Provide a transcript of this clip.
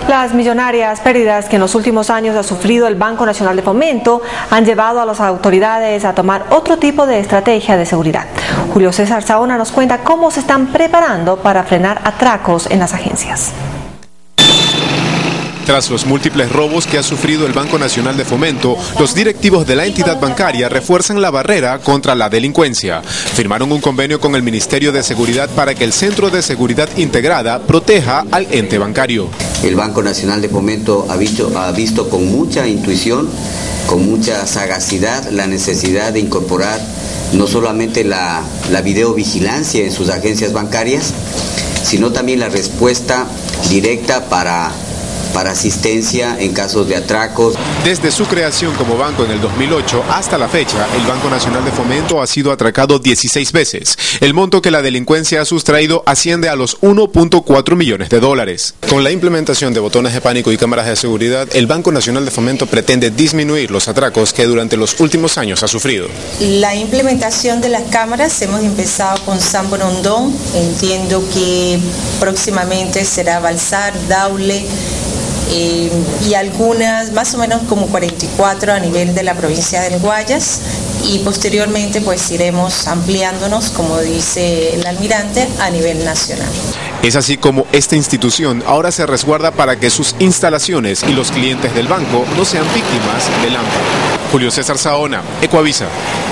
Las millonarias pérdidas que en los últimos años ha sufrido el Banco Nacional de Fomento han llevado a las autoridades a tomar otro tipo de estrategia de seguridad. Julio César Saona nos cuenta cómo se están preparando para frenar atracos en las agencias. Tras los múltiples robos que ha sufrido el Banco Nacional de Fomento, los directivos de la entidad bancaria refuerzan la barrera contra la delincuencia. Firmaron un convenio con el Ministerio de Seguridad para que el Centro de Seguridad Integrada proteja al ente bancario. El Banco Nacional de Fomento ha visto con mucha intuición, con mucha sagacidad, la necesidad de incorporar no solamente la videovigilancia en sus agencias bancarias, sino también la respuesta directa para asistencia en casos de atracos. Desde su creación como banco en el 2008 hasta la fecha, el Banco Nacional de Fomento ha sido atracado 16 veces. El monto que la delincuencia ha sustraído asciende a los 1.4 millones de dólares. Con la implementación de botones de pánico y cámaras de seguridad, el Banco Nacional de Fomento pretende disminuir los atracos que durante los últimos años ha sufrido. La implementación de las cámaras, hemos empezado con San Borondón, entiendo que próximamente será Balsar, Daule, y algunas, más o menos como 44 a nivel de la provincia del Guayas, y posteriormente pues iremos ampliándonos, como dice el almirante, a nivel nacional. Es así como esta institución ahora se resguarda para que sus instalaciones y los clientes del banco no sean víctimas del hambre. Julio César Saona, Ecuavisa.